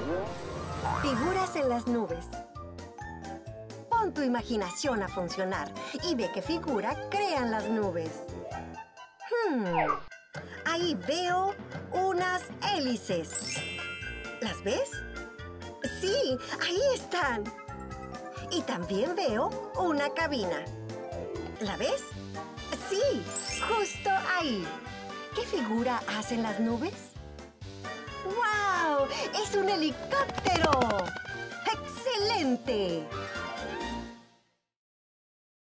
Figuras en las nubes. Pon tu imaginación a funcionar y ve qué figura crean las nubes. Ahí veo unas hélices. ¿Las ves? Sí, ahí están. Y también veo una cabina. ¿La ves? Sí, justo ahí. ¿Qué figura hacen las nubes? ¡Guau! ¡Es un helicóptero! ¡Excelente!